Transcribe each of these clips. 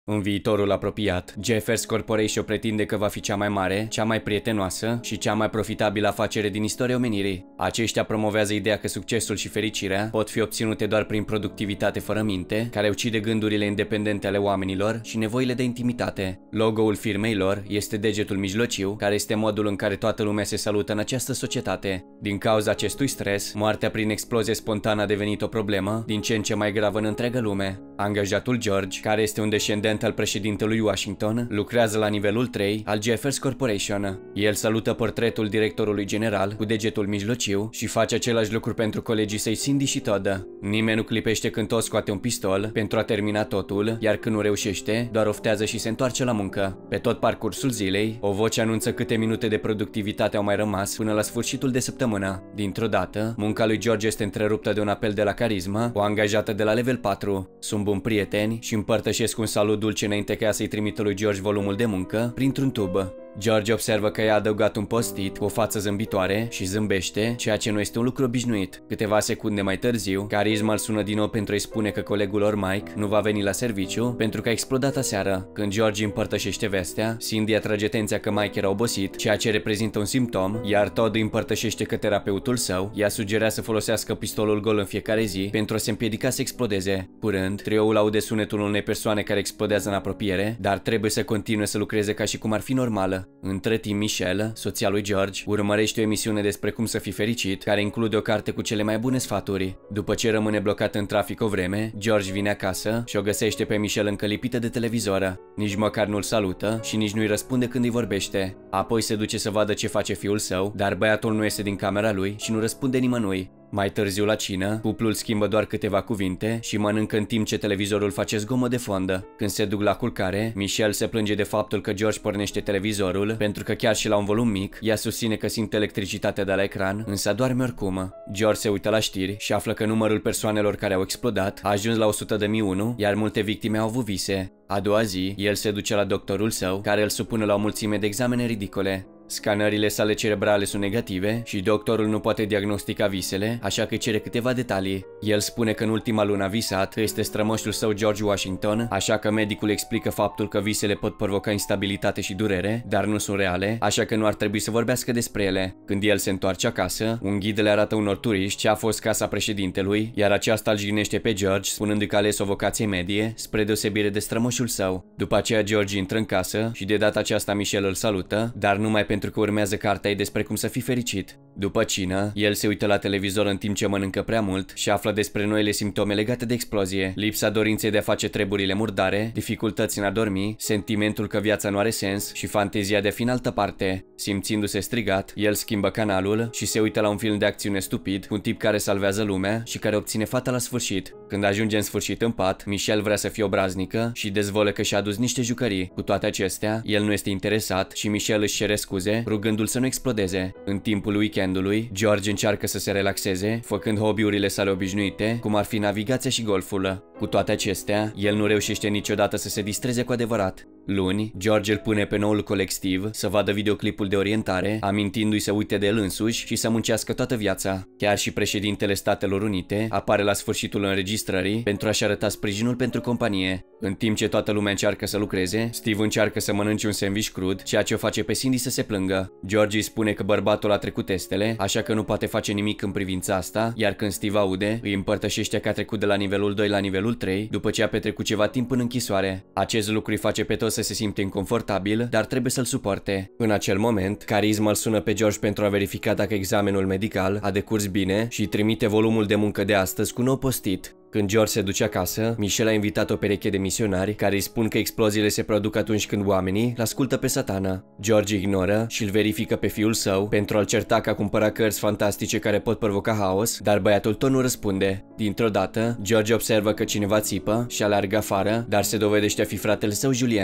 În viitorul apropiat, Jeffers Corporation pretinde că va fi cea mai mare, cea mai prietenoasă și cea mai profitabilă afacere din istoria omenirii. Aceștia promovează ideea că succesul și fericirea pot fi obținute doar prin productivitate fără minte, care ucide gândurile independente ale oamenilor și nevoile de intimitate. Logo-ul firmei lor este degetul mijlociu, care este modul în care toată lumea se salută în această societate. Din cauza acestui stres, moartea prin explozie spontană a devenit o problemă din ce în ce mai gravă în întreaga lume. Angajatul George, care este un descendent al președintelui Washington, lucrează la nivelul 3 al Jeffers Corporation. El salută portretul directorului general cu degetul mijlociu și face același lucru pentru colegii săi Cindy și Todd. Nimeni nu clipește când Todd scoate un pistol pentru a termina totul, iar când nu reușește, doar oftează și se întoarce la muncă. Pe tot parcursul zilei, o voce anunță câte minute de productivitate au mai rămas până la sfârșitul de săptămână. Dintr-o dată, munca lui George este întreruptă de un apel de la Carisma, o angajată de la level 4. Sunt buni prieteni și împărtășesc un salut dulce înainte ca ea să-i trimită lui George volumul de muncă printr-un tub. George observă că i-a adăugat un post-it cu o față zâmbitoare și zâmbește, ceea ce nu este un lucru obișnuit. Câteva secunde mai târziu, Carisma îl sună din nou pentru a-i spune că colegul lor Mike nu va veni la serviciu pentru că a explodat aseară. Când George împărtășește vestea, Cindy atrage atenția că Mike era obosit, ceea ce reprezintă un simptom, iar Todd îi împărtășește că terapeutul său i-a sugerat să folosească pistolul gol în fiecare zi pentru a se împiedica să explodeze. Curând, trioul aude sunetul unei persoane care explodează în apropiere, dar trebuie să continue să lucreze ca și cum ar fi normală. Între timp, Michelle, soția lui George, urmărește o emisiune despre cum să fii fericit, care include o carte cu cele mai bune sfaturi. După ce rămâne blocat în trafic o vreme, George vine acasă și o găsește pe Michelle încă lipită de televizor. Nici măcar nu-l salută și nici nu-i răspunde când îi vorbește. Apoi se duce să vadă ce face fiul său, dar băiatul nu iese din camera lui și nu răspunde nimănui. Mai târziu la cină, cuplul schimbă doar câteva cuvinte și mănâncă în timp ce televizorul face zgomot de fondă. Când se duc la culcare, Michelle se plânge de faptul că George pornește televizorul, pentru că chiar și la un volum mic, ea susține că simte electricitatea de la ecran, însă adorme oricum. George se uită la știri și află că numărul persoanelor care au explodat a ajuns la 100.001, iar multe victime au avut vise. A doua zi, el se duce la doctorul său, care îl supune la o mulțime de examene ridicole. Scanările sale cerebrale sunt negative și doctorul nu poate diagnostica visele, așa că cere câteva detalii. El spune că în ultima lună a visat că este strămoșul său George Washington, așa că medicul explică faptul că visele pot provoca instabilitate și durere, dar nu sunt reale, așa că nu ar trebui să vorbească despre ele. Când el se întoarce acasă, un ghid le arată unor turiști ce a fost casa președintelui, iar aceasta îl jignește pe George, spunându-i că a ales o vocație medie, spre deosebire de strămoșul său. După aceea George intră în casă și de data aceasta Michelle îl salută, dar numai pentru că urmează cartea despre cum să fii fericit. După cină, el se uită la televizor în timp ce mănâncă prea mult și află despre noile simptome legate de explozie, lipsa dorinței de a face treburile murdare, dificultăți în a dormi, sentimentul că viața nu are sens și fantezia de a fi în altă parte. Simțindu-se strigat, el schimbă canalul și se uită la un film de acțiune stupid cu un tip care salvează lumea și care obține fata la sfârșit. Când ajunge în sfârșit în pat, Michelle vrea să fie obraznică și dezvoltă că și-a adus niște jucării. Cu toate acestea, el nu este interesat și Michelle își cere scuze, rugându-l să nu explodeze. În timpul weekendului, George încearcă să se relaxeze, făcând hobby-urile sale obișnuite, cum ar fi navigația și golful. Cu toate acestea, el nu reușește niciodată să se distreze cu adevărat. Luni, George îl pune pe noul coleg Steve să vadă videoclipul de orientare, amintindu-i să uite de el însuși și să muncească toată viața. Chiar și președintele Statelor Unite apare la sfârșitul înregistrării pentru a-și arăta sprijinul pentru companie. În timp ce toată lumea încearcă să lucreze, Steve încearcă să mănânce un sandwich crud, ceea ce o face pe Cindy să se plângă. George îi spune că bărbatul a trecut testele, așa că nu poate face nimic în privința asta, iar când Steve aude, îi împărtășește că a trecut de la nivelul 2 la nivelul 3, după ce a petrecut ceva timp în închisoare. Acest lucru îi face pe toți să se simte inconfortabil, dar trebuie să-l suporte. În acel moment, Carisma îl sună pe George pentru a verifica dacă examenul medical a decurs bine și trimite volumul de muncă de astăzi cu un nou post-it. Când George se duce acasă, Michelle a invitat o pereche de misionari care îi spun că exploziile se produc atunci când oamenii l-ascultă pe Satana. George ignoră și îl verifică pe fiul său pentru a-l certa că a cumpărat cărți fantastice care pot provoca haos, dar băiatul tot nu răspunde. Dintr-o dată, George observă că cineva țipă și aleargă afară, dar se dovedește a fi fratele său Julian.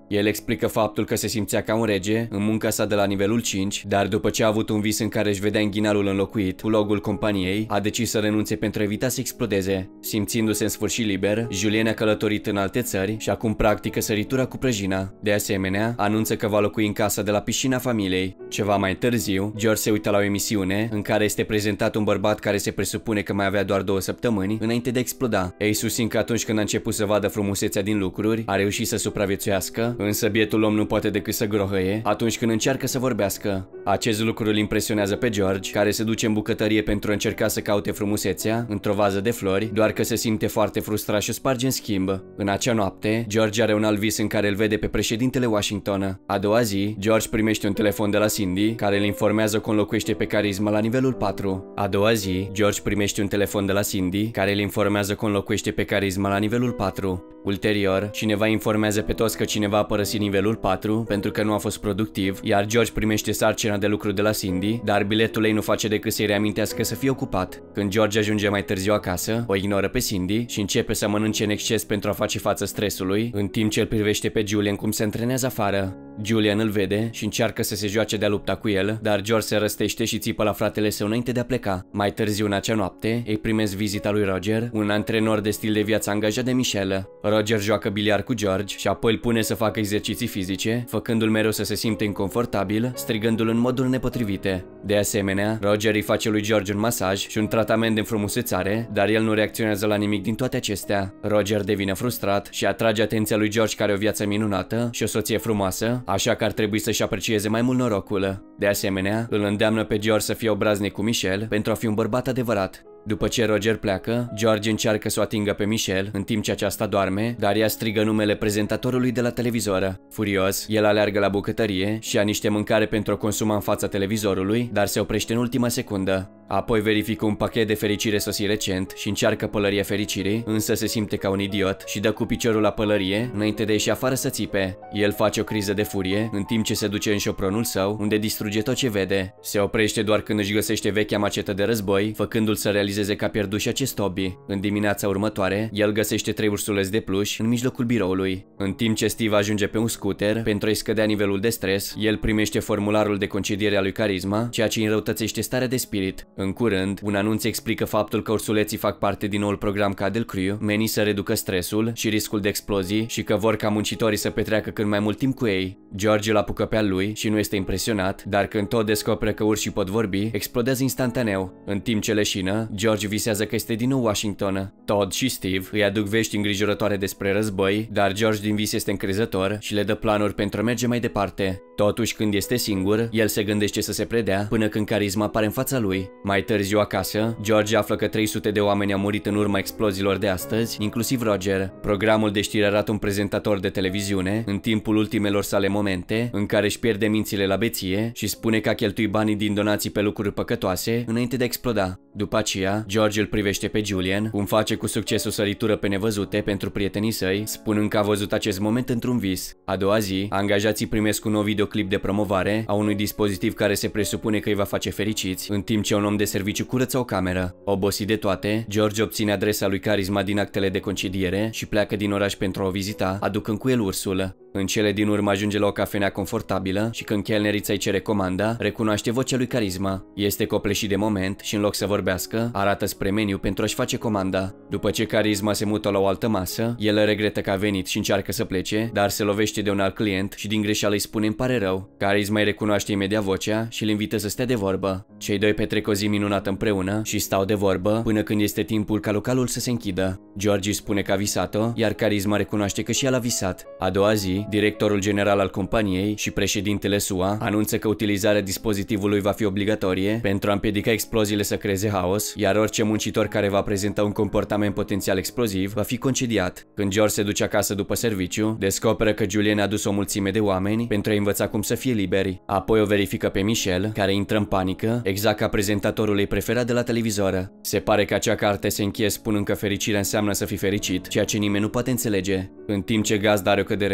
El explică faptul că se simțea ca un rege în munca sa de la nivelul 5, dar după ce a avut un vis în care își vedea inghinalul înlocuit cu logo-ul companiei, a decis să renunțe pentru a evita să explodeze. Simțindu-se în sfârșit liber, Julien a călătorit în alte țări și acum practică săritura cu prăjina. De asemenea, anunță că va locui în casa de la piscina familiei. Ceva mai târziu, George se uită la o emisiune în care este prezentat un bărbat care se presupune că mai avea doar 2 săptămâni înainte de a exploda. Ei susțin că atunci când a început să vadă frumusețea din lucruri, a reușit să supraviețuiască, însă bietul om nu poate decât să grohăie atunci când încearcă să vorbească. Acest lucru îl impresionează pe George, care se duce în bucătărie pentru a încerca să caute frumusețea într-o vază de flori, doar că se simte foarte frustrat și o sparge în schimb. În acea noapte, George are un alt vis în care îl vede pe președintele Washington. A doua zi, George primește un telefon de la Cindy, care îl informează că înlocuiește pe Carisma la nivelul 4. A doua zi, George primește un telefon de la Cindy, care îl informează că înlocuiește pe Carisma la nivelul 4. Ulterior, cineva informează pe toți că cineva a părăsit nivelul 4 pentru că nu a fost productiv, iar George primește sarcina de lucru de la Cindy, dar biletul ei nu face decât să-i reamintească să fie ocupat. Când George ajunge mai târziu acasă, o ignoră pe Cindy și începe să mănânce în exces pentru a face față stresului, în timp ce îl privește pe Julian cum se antrenează afară. Julian îl vede și încearcă să se joace de-a lupta cu el, dar George se răstește și țipă la fratele său înainte de a pleca. Mai târziu în acea noapte, îi primesc vizita lui Roger, un antrenor de stil de viață angajat de Michelle. Roger joacă biliard cu George și apoi îl pune să facă exerciții fizice, făcându-l mereu să se simte inconfortabil, strigându-l în moduri nepotrivite. De asemenea, Roger îi face lui George un masaj și un tratament de înfrumusețare, dar el nu reacționează la nimic din toate acestea. Roger devine frustrat și atrage atenția lui George, care are o viață minunată și o soție frumoasă, așa că ar trebui să-și aprecieze mai mult norocul. De asemenea, îl îndeamnă pe George să fie obraznic cu Michelle pentru a fi un bărbat adevărat. După ce Roger pleacă, George încearcă să o atingă pe Michelle în timp ce aceasta doarme, dar ea strigă numele prezentatorului de la televizor. Furios, el aleargă la bucătărie și ia niște mâncare pentru a consuma în fața televizorului, dar se oprește în ultima secundă. Apoi verifică un pachet de fericire sosit recent și încearcă pălăria fericirii, însă se simte ca un idiot și dă cu piciorul la pălărie înainte de a ieși afară să țipe. El face o criză de furie în timp ce se duce în șopronul său, unde distruge tot ce vede. Se oprește doar când își găsește vechea macetă de război, făcându-l să realizeze că a pierdut și acest hobby. În dimineața următoare, el găsește 3 ursuleți de pluș în mijlocul biroului. În timp ce Steve ajunge pe un scooter pentru a-i scădea nivelul de stres, el primește formularul de concediere a lui Carisma, ceea ce îi înrăutățește starea de spirit. În curând, un anunț explică faptul că ursuleții fac parte din noul program Cuddle Crew, menit să reducă stresul și riscul de explozii și că vor ca muncitorii să petreacă cât mai mult timp cu ei. George îl apucă pe al lui și nu este impresionat, dar când tot descoperă că urșii pot vorbi, explodează instantaneu. În timp ce leșină, George visează că este din nou Washington. Todd și Steve îi aduc vești îngrijorătoare despre război, dar George din vis este încrezător și le dă planuri pentru a merge mai departe. Totuși, când este singur, el se gândește să se predea până când Carisma apare în fața lui. Mai târziu acasă, George află că 300 de oameni au murit în urma exploziilor de astăzi, inclusiv Roger. Programul de știri arată un prezentator de televiziune în timpul ultimelor sale momente în care își pierde mințile la beție și spune că a cheltuit banii din donații pe lucruri păcătoase înainte de a exploda. După aceea, George îl privește pe Julian, cum face cu succes o săritură pe nevăzute pentru prietenii săi, spunând că a văzut acest moment într-un vis. A doua zi, angajații primesc un nou videoclip de promovare a unui dispozitiv care se presupune că îi va face fericiți, în timp ce un om de serviciu curăță o cameră. Obosit de toate, George obține adresa lui Carisma din actele de concediere și pleacă din oraș pentru a o vizita, aducând cu el ursul. În cele din urmă ajunge la o cafenea confortabilă și când chelnerița îi cere comanda, recunoaște vocea lui Carisma. Este copleșit de moment și în loc să vorbească, arată spre meniu pentru a-și face comanda. După ce Carisma se mută la o altă masă, el regretă că a venit și încearcă să plece, dar se lovește de un alt client și din greșeală îi spune îmi pare rău. Carisma îi recunoaște imediat vocea și îl invită să stea de vorbă. Cei doi petrec o zi minunată împreună și stau de vorbă până când este timpul ca localul să se închidă. George îi spune că a visat-o, iar Carisma recunoaște că și el a visat. A doua zi, directorul general al companiei și președintele SUA anunță că utilizarea dispozitivului va fi obligatorie pentru a împiedica exploziile să creeze haos, iar orice muncitor care va prezenta un comportament potențial exploziv va fi concediat. Când George se duce acasă după serviciu, descoperă că Julian a adus o mulțime de oameni pentru a învăța cum să fie liberi. Apoi o verifică pe Michelle, care intră în panică, exact ca prezentatorul ei preferat de la televizor. Se pare că acea carte se încheie spunând că fericirea înseamnă să fii fericit, ceea ce nimeni nu poate înțelege. În timp ce gazda are o cădere nervoasă,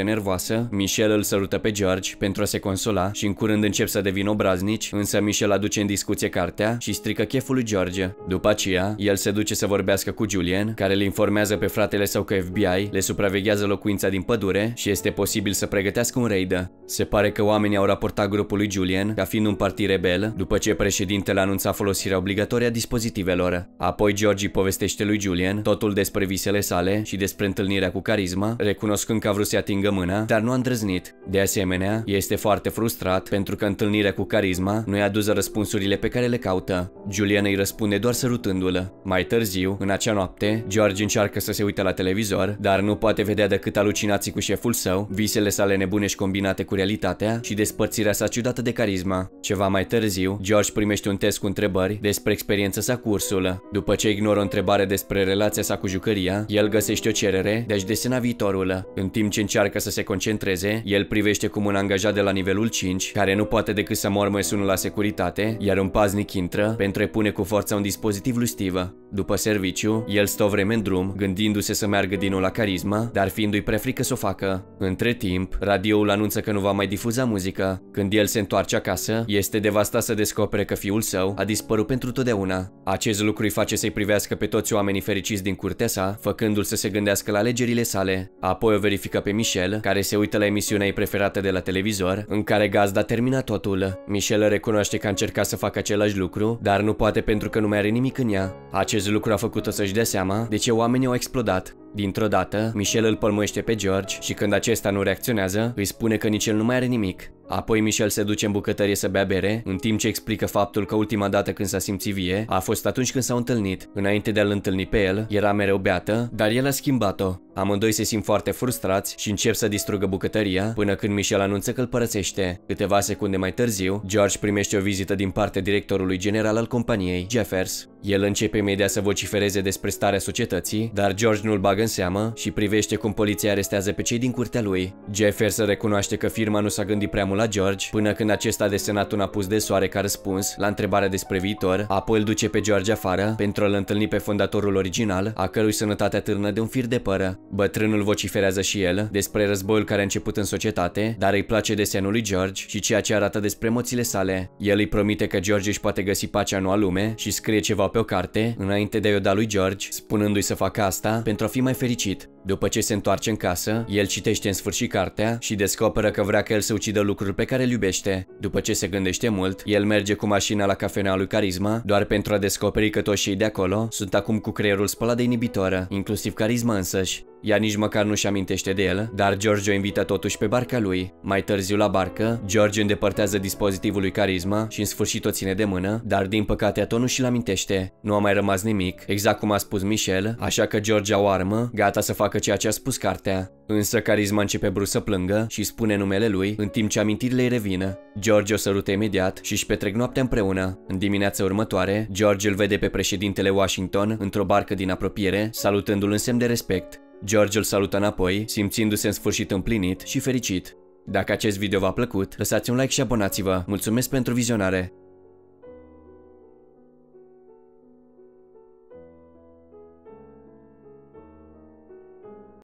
masă, Michelle îl sărută pe George pentru a se consola și în curând încep să devină obraznici, însă Michelle aduce în discuție cartea și strică cheful lui George. După aceea, el se duce să vorbească cu Julian, care îl informează pe fratele său că FBI le supraveghează locuința din pădure și este posibil să pregătească un raid. Se pare că oamenii au raportat grupului Julian ca fiind un partid rebel, după ce președintele anunța folosirea obligatorie a dispozitivelor. Apoi George îi povestește lui Julian totul despre visele sale și despre întâlnirea cu Carisma, recunoscând că a vrut să-i atingă mâna, dar nu a îndrăznit. De asemenea, este foarte frustrat pentru că întâlnirea cu Carisma nu i-a adus răspunsurile pe care le caută. Julian îi răspunde doar sărutându-l. Mai târziu, în acea noapte, George încearcă să se uite la televizor, dar nu poate vedea decât alucinații cu șeful său, visele sale nebunești combinate cu realitatea și despărțirea sa ciudată de Carisma. Ceva mai târziu, George primește un test cu întrebări despre experiența sa cu ursul. După ce ignoră o întrebare despre relația sa cu jucăria, el găsește o cerere de a-și desena viitorul. În timp ce încearcă să se concentreze, el privește cum un angajat de la nivelul 5, care nu poate decât să mormăie sunul la securitate, iar un paznic intră pentru a pune cu forța un dispozitiv lui Steve. După serviciu, el stă o vreme în drum, gândindu-se să meargă din nou la Carisma, dar fiindu-i prea frică să o facă. Între timp, radioul anunță că nu va mai difuza muzică. Când el se întoarce acasă, este devastat să descopere că fiul său a dispărut pentru totdeauna. Acest lucru îi face să-i privească pe toți oamenii fericiți din curtea sa, făcându-l să se gândească la alegerile sale. Apoi o verifică pe Michelle, care se uită la emisiunea ei preferată de la televizor, în care gazda termină totul. Michelle recunoaște că a încercat să facă același lucru, dar nu poate pentru că nu mai are nimic în ea. Acest lucru a făcut-o să-și dea seama de ce oamenii au explodat. Dintr-o dată, Michelle îl pălmuiește pe George și când acesta nu reacționează, îi spune că nici el nu mai are nimic. Apoi Michelle se duce în bucătărie să bea bere, în timp ce explică faptul că ultima dată când s-a simțit vie a fost atunci când s-au întâlnit. Înainte de a-l întâlni pe el, era mereu beată, dar el a schimbat-o. Amândoi se simt foarte frustrați și încep să distrugă bucătăria, până când Michelle anunță că îl părăsește. Câteva secunde mai târziu, George primește o vizită din partea directorului general al companiei, Jeffers. El începe imediat să vocifereze despre starea societății, dar George nu-l bagă în seamă și privește cum poliția arestează pe cei din curtea lui. Jeffers recunoaște că firma nu s-a gândit prea mult la George, până când acesta a desenat un apus de soare ca răspuns la întrebarea despre viitor, apoi îl duce pe George afară pentru a-l întâlni pe fondatorul original, a cărui sănătate atârnă de un fir de păr. Bătrânul vociferează și el despre războiul care a început în societate, dar îi place desenul lui George și ceea ce arată despre emoțiile sale. El îi promite că George își poate găsi pacea în noua lume și scrie ceva pe o carte, înainte de a-i da lui George, spunându-i să facă asta pentru a fi mai fericit. După ce se întoarce în casă, el citește în sfârșit cartea și descoperă că vrea ca el să ucidă lucruri pe care îl iubește. După ce se gândește mult, el merge cu mașina la cafenea lui Carisma, doar pentru a descoperi că toți cei de acolo sunt acum cu creierul spălat de inhibitor, inclusiv Carisma însăși. Ea nici măcar nu-și amintește de el, dar George o invită totuși pe barca lui. Mai târziu la barcă, George îndepărtează dispozitivul lui Carisma și în sfârșit o ține de mână, dar din păcate tot nu și-l amintește. Nu a mai rămas nimic, exact cum a spus Michelle, așa că George o armă, gata să facă ceea ce a spus cartea. Însă Carisma începe brusc să plângă și spune numele lui, în timp ce amintirile îi revină. George o sărută imediat și își petrec noaptea împreună. În dimineața următoare, George îl vede pe președintele Washington într-o barcă din apropiere, salutându-l în semn de respect. George îl salută înapoi, simțindu-se în sfârșit împlinit și fericit. Dacă acest video v-a plăcut, lăsați un like și abonați-vă. Mulțumesc pentru vizionare!